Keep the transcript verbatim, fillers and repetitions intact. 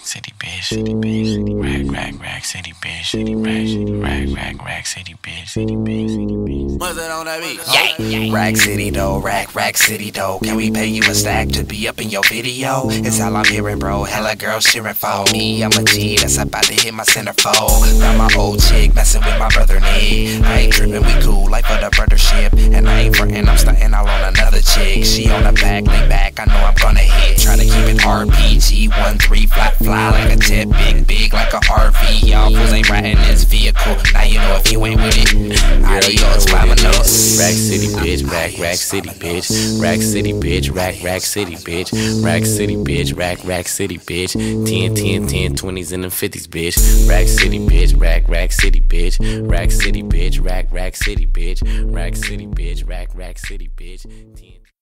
city, bitch, city, bitch, rack, rack, rack, city, bitch, city, rack, rack, rack, rack, city, bitch, city, bitch, city, bitch. What's that on that beat? Yeah. Rack City though, rack, rack city though. Can we pay you a stack to be up in your video? It's all I'm hearing, bro. Hella girls cheering for me. I'm a G that's about to hit my centerfold. Got my old chick messing with my brother Nick. I ain't tripping, we cool, like for the brothership. And I ain't frontin', I'm stuntin' all on another chick. She on the back, lay back, I know I'm gonna hit. Try to keep it R P G, one three, fly, fly like a jet, big, big like a R V. Y'all fools ain't riding this vehicle. Now you know if you ain't with it. Adios, vamonos. Rack City, bitch, rack, rack city, bitch. Rack City, bitch, rack, rack city, bitch. Rack City, bitch, rack, rack city, bitch. ten, ten, ten, twenties and them fifties, bitch. Rack City, bitch, rack, rack city, bitch. Rack City, bitch, rack, rack city, bitch. Rack City, bitch, rack, rack city, bitch. ten